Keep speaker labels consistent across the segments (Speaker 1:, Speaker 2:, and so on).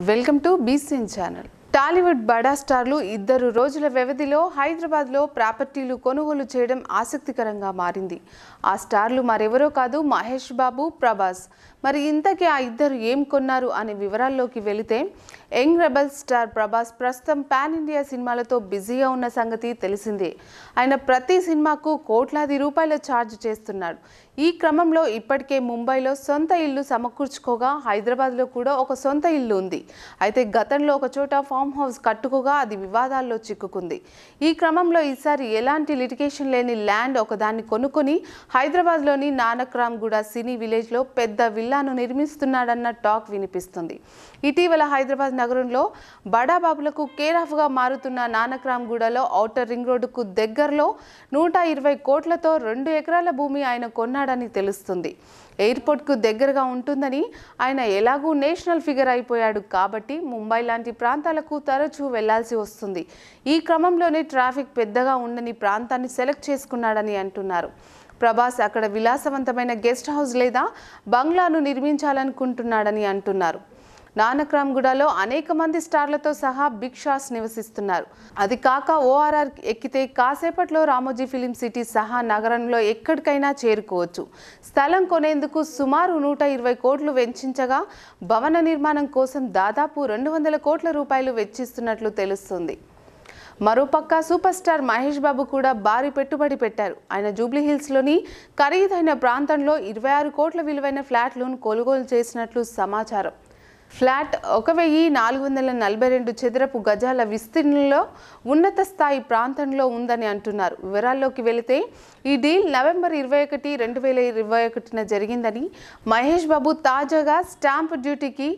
Speaker 1: Welcome to BCN channel. Tollywood బడా స్టార్లు ఇద్దరు రోజుల వ్యవధిలో హైదరాబాద్లో ప్రాపర్టీలు కొనుగోలు చేయడం ఆసక్తికరంగా మారింది. ఆ స్టార్లు మరెవరో కాదు, మహేష్ బాబు, ప్రభాస్. మరి ఇంతకీ ఆ ఇద్దరు ఏం కొన్నారు అనే వివరాల్లోకి వెళితే, యంగ్ రెబల్ స్టార్ ప్రభాస్ ప్రస్తుతం పాన్ ఇండియా సినిమాలతో బిజీగా ఉన్న సంగతి తెలిసిందే. ఆయన ప్రతి సినిమాకు కోట్లాది రూపాయల ఛార్జ్ చేస్తున్నాడు. ఈ క్రమంలో ఇప్పటికే ముంబైలో సొంత ఇల్లు సమకూర్చుకోగా హైదరాబాద్లో కూడా ఒక సొంత ఇల్లు ఉంది. అయితే గతంలో ఒక చోట ఫామ్ హౌస్ కట్టుకోగా అది వివాదాల్లో చిక్కుకుంది. ఈ క్రమంలో ఈసారి ఎలాంటి లిటిగేషన్ లేని ల్యాండ్ ఒకదాన్ని కొనుక్కొని హైదరాబాద్లోని నానక్రామ్గూడ సినీ విలేజ్లో పెద్ద విల్లాను నిర్మిస్తున్నాడన్న టాక్ వినిపిస్తుంది. ఇటీవల హైదరాబాద్ నగరంలో బడాబాబులకు కేర్ ఆఫ్గా మారుతున్న నానక్రామ్గూడలో ఔటర్ రింగ్ రోడ్డుకు దగ్గరలో 120 కోట్లతో 2 ఎకరాల భూమి ఆయన కొన్నాడని తెలుస్తుంది. ఎయిర్పోర్ట్కు దగ్గరగా ఉంటుందని, ఆయన ఎలాగూ నేషనల్ ఫిగర్ అయిపోయాడు కాబట్టి ముంబై లాంటి ప్రాంతాలకు తరచూ వెళ్లాల్సి వస్తుంది. ఈ క్రమంలోనే ట్రాఫిక్ పెద్దగా ఉండని ప్రాంతాన్ని సెలెక్ట్ చేసుకున్నాడని అంటున్నారు. ప్రభాస్ అక్కడ విలాసవంతమైన గెస్ట్ హౌస్ లేదా బంగ్లాను నిర్మించాలనుకుంటున్నాడని అంటున్నారు. నానక్రామ్గూడలో అనేక మంది స్టార్లతో సహా బిగ్ షాట్స్ నివసిస్తున్నారు. అది కాక ఓఆర్ఆర్ ఎక్కితే కాసేపట్లో రామోజీ ఫిలిం సిటీ సహా నగరంలో ఎక్కడికైనా చేరుకోవచ్చు. స్థలం కొనేందుకు సుమారు 120 కోట్లు వెచ్చించగా భవన నిర్మాణం కోసం దాదాపు 200 కోట్ల రూపాయలు వెచ్చిస్తున్నట్లు తెలుస్తుంది. మరోపక్క సూపర్ స్టార్ మహేష్ బాబు కూడా భారీ పెట్టుబడి పెట్టారు. ఆయన జూబ్లీహిల్స్లోని ఖరీదైన ప్రాంతంలో 26 కోట్ల విలువైన ఫ్లాట్లను కొనుగోలు చేసినట్లు సమాచారం. ఫ్లాట్ 1442 చదరపు గజాల విస్తీర్ణంలో ఉన్నత స్థాయి ప్రాంతంలో ఉందని అంటున్నారు. వివరాల్లోకి వెళితే ఈ డీల్ నవంబర్ 21, 2021 జరిగిందని, మహేష్ బాబు తాజాగా స్టాంప్ డ్యూటీకి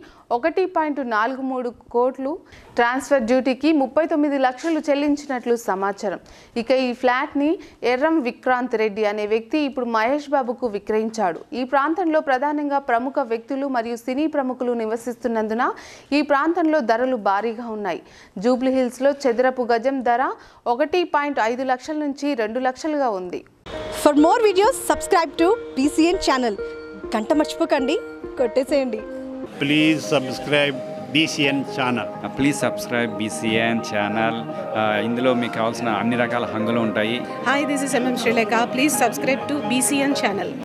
Speaker 1: 1.43 కోట్లు, ట్రాన్స్ఫర్ డ్యూటీకి 39 లక్షలు చెల్లించినట్లు సమాచారం. ఇక ఈ ఫ్లాట్ని ఎర్రం విక్రాంత్ రెడ్డి అనే వ్యక్తి ఇప్పుడు మహేష్ బాబుకు విక్రయించాడు. ఈ ప్రాంతంలో ప్రధానంగా ప్రముఖ వ్యక్తులు మరియు సినీ ప్రముఖులు నివసిస్తున్నందున ఈ ప్రాంతంలో ధరలు భారీగా ఉన్నాయి. జూబ్లీహిల్స్లో చదరపు గజం ధర 1.5 లక్షల నుంచి 2 లక్షలుగా ఉంది.
Speaker 2: For more videos, subscribe to BCN channel. గంట మర్చిపోకండి, కొట్టేసేయండి.
Speaker 3: Please subscribe BCN channel.
Speaker 4: Please subscribe BCN channel. ఇందులో మీకు కావాల్సిన అన్ని రకాల హంగులు ఉంటాయి.
Speaker 5: Hi, this is MM Sri Lanka. Please subscribe to BCN channel.